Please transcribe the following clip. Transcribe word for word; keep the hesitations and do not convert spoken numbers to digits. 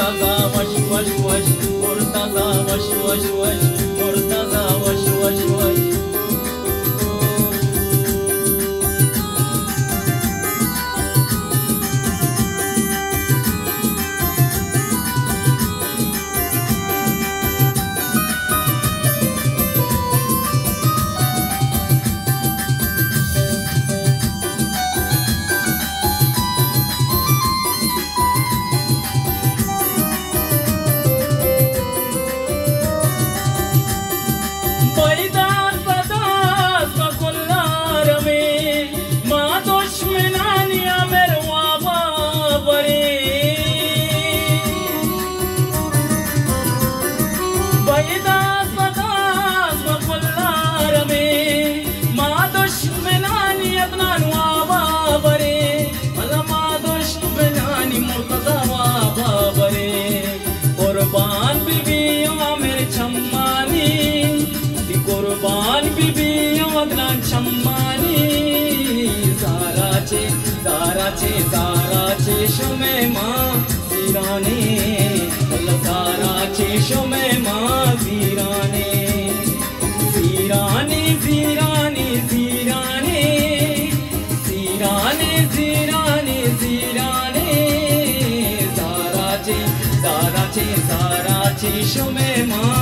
مرتضى وش وش وش مرتضى وش وش وش مرتضى وش وش وش कुर्बान बीबी अदनान छम्मानी जाराचे जाराचे जाराचे शुमे माँ वीराने जाराचे शुमे माँ वीराने वीराने वीराने वीराने वीराने वीराने वीराने जाराचे जाराचे जाराचे शुमे माँ